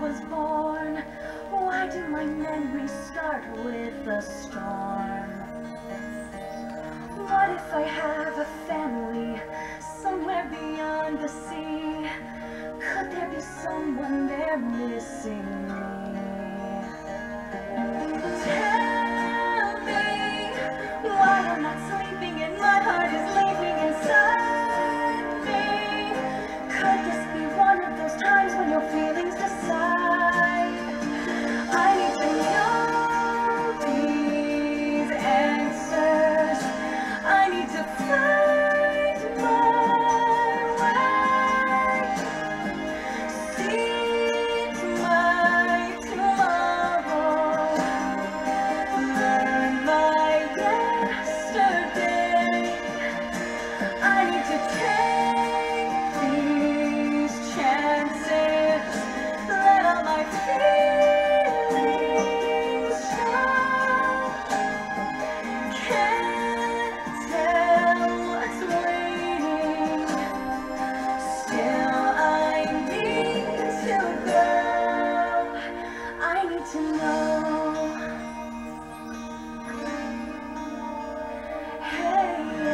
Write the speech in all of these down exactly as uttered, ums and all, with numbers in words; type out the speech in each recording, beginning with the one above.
was born? Why do my memories start with a storm? What if I have a family somewhere beyond the sea? Could there be someone there missing me? Tell me why I'm not sleeping and my heart is leaping inside me. Could this be one of those times when your feelings decide? I need to know these answers. I need to find my way. Seize my tomorrow. Learn my yesterday. I need to take these chances. Let all my feelings show. Can't tell what's waiting. Still I need to go. I need to know. Hey,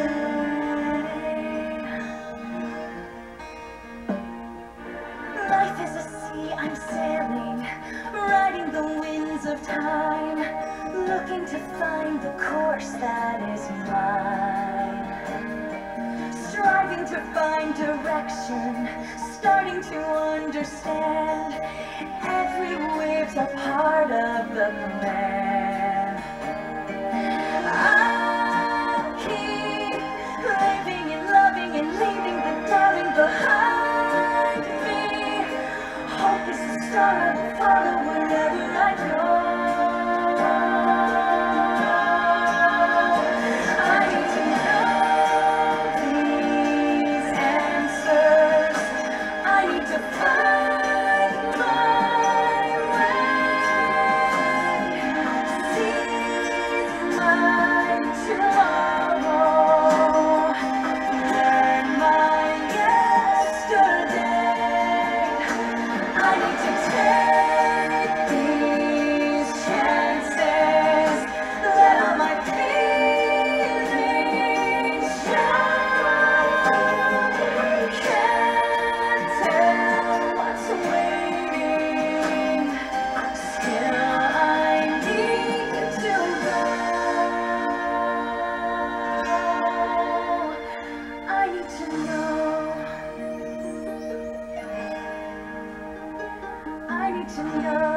life is a sea I'm sailing, riding the winds of time, looking to find the course that is mine. Striving to find direction, starting to understand. Every wave's a part of the plan. I'll keep living and loving and leaving the doubting behind me. Hope is the star I will follow wherever I go. I need to know these answers. I need to find my way. Seize my tomorrow. Learn my yesterday. I need to take these chances. Let all my feelings show. Can't tell what's waiting. Still I need to go. I need to know. I need to know.